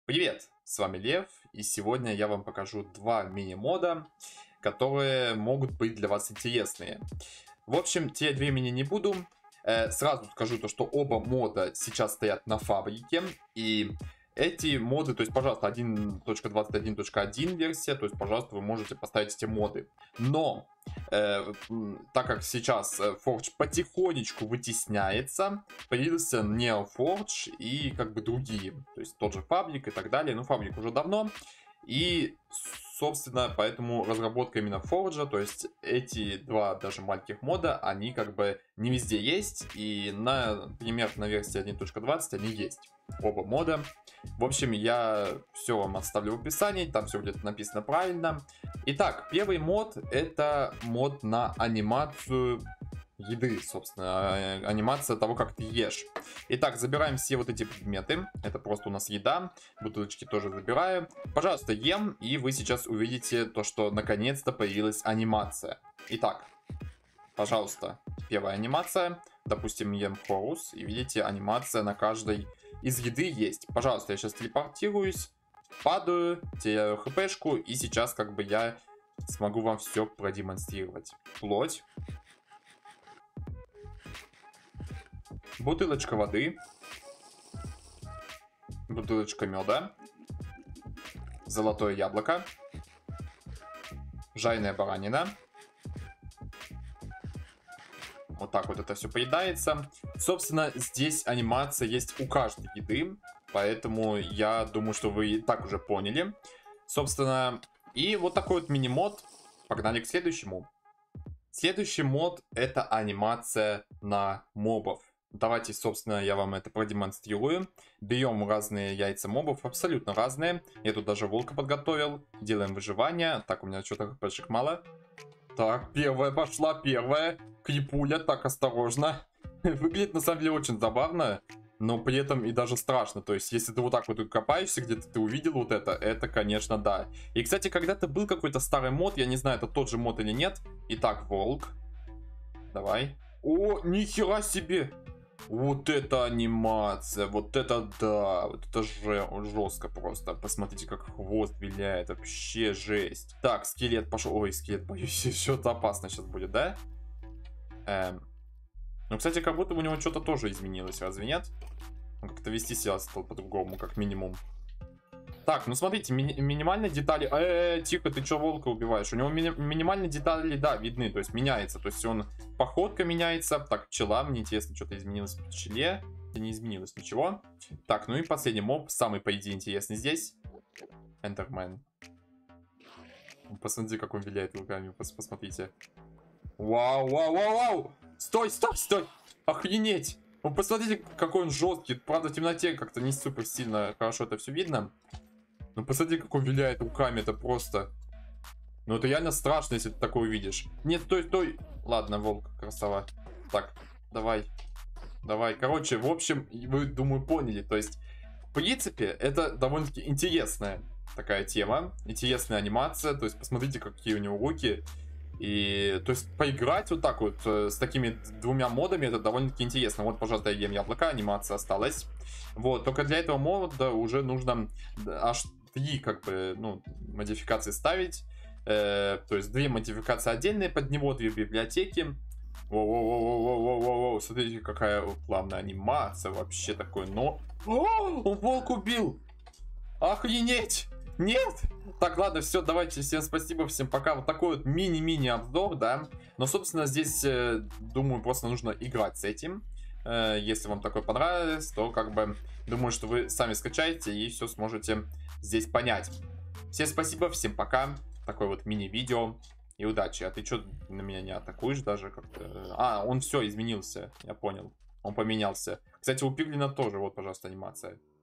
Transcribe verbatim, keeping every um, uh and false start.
Привет, с вами Лев, и сегодня я вам покажу два мини-мода, которые могут быть для вас интересные. В общем, те две мини не буду. Э, сразу скажу то, что оба мода сейчас стоят на фабрике, и эти моды, то есть, пожалуйста, один точка двадцать один точка один версия, то есть, пожалуйста, вы можете поставить эти моды. Но, э, так как сейчас Forge потихонечку вытесняется, появился NeoForge и как бы другие, то есть тот же Фабрик и так далее, ну, Фабрик уже давно, и, собственно, поэтому разработка именно Forge, то есть эти два даже маленьких мода, они как бы не везде есть, и, на, например, на версии один точка двадцать они есть, оба мода. В общем, я все вам оставлю в описании, там все где-то написано правильно. Итак, первый мод — это мод на анимацию еды, собственно, анимация того, как ты ешь. Итак, забираем все вот эти предметы, это просто у нас еда, бутылочки тоже забираю. Пожалуйста, ем, и вы сейчас увидите то, что наконец-то появилась анимация. Итак, пожалуйста, первая анимация, допустим, ем хорус, и видите, анимация на каждой из еды есть. Пожалуйста, я сейчас телепортируюсь, падаю, теряю хпшку, и сейчас как бы я смогу вам все продемонстрировать. Плоть. Бутылочка воды. Бутылочка меда. Золотое яблоко. Жареная баранина. Вот так вот это все поедается. Собственно, здесь анимация есть у каждой еды, поэтому я думаю, что вы и так уже поняли. Собственно, и вот такой вот мини-мод. Погнали к следующему. Следующий мод — это анимация на мобов. Давайте, собственно, я вам это продемонстрирую. Берем разные яйца мобов, абсолютно разные. Я тут даже волка подготовил. Делаем выживание. Так, у меня что-то хпшек мало. Так, первая пошла, первая. Крипуля, так, осторожно. Выглядит на самом деле очень забавно, но при этом и даже страшно. То есть, если ты вот так вот копаешься, где-то ты увидел вот это, это, конечно, да. И, кстати, когда-то был какой-то старый мод, я не знаю, это тот же мод или нет. Итак, волк. Давай. О, нихера себе! Вот это анимация, вот это да, вот это же жестко просто. Посмотрите, как хвост виляет, вообще жесть. Так, скелет пошел. Ой, скелет, боюсь, что-то опасно сейчас будет, да? Эм. Ну, кстати, как будто у него что-то тоже изменилось, разве нет? Он как-то вести себя стал по-другому, как минимум. Так, ну смотрите, ми минимальные детали... Э-э-э, тихо, ты что волка убиваешь? У него ми минимальные детали, да, видны, то есть меняется. То есть он, походка меняется. Так, пчела, мне интересно, что-то изменилось в пчеле. Да не изменилось ничего. Так, ну и последний моб, самый, по идее, интересный здесь. Эндермен. Посмотрите, как он виляет руками, пос посмотрите. Вау, вау, вау, вау! Стой, стой, стой! Охренеть! Ну, посмотрите, какой он жесткий. Правда, в темноте как-то не супер сильно хорошо это все видно. Ну, посмотрите, как он виляет руками, это просто... Ну, это реально страшно, если ты такое увидишь. Нет, стой, стой. Ладно, волк, красава. Так, давай. Давай. Короче, в общем, вы, думаю, поняли. То есть, в принципе, это довольно-таки интересная такая тема. Интересная анимация. То есть, посмотрите, какие у него руки. И, то есть, поиграть вот так вот э, с такими двумя модами, это довольно-таки интересно. Вот, пожалуйста, я ем яблоко, анимация осталась. Вот, только для этого мода уже нужно аж три, как бы, ну, модификации ставить. Э, то есть, две модификации отдельные под него, две библиотеки. Воу-воу-воу-воу-воу-воу, смотрите, какая плавная анимация вообще такой, но... О, он волк убил! Охренеть! Нет! Так, ладно, все, давайте, всем спасибо, всем пока. Вот такой вот мини-мини обзор, да. Но, собственно, здесь, э, думаю, просто нужно играть с этим. Э, если вам такое понравилось, то, как бы, думаю, что вы сами скачаете и все сможете здесь понять. Всем спасибо, всем пока. Такое вот мини-видео. И удачи. А ты что на меня не атакуешь даже как-то? А, он все изменился, я понял. Он поменялся. Кстати, у Пиглина тоже, вот, пожалуйста, анимация.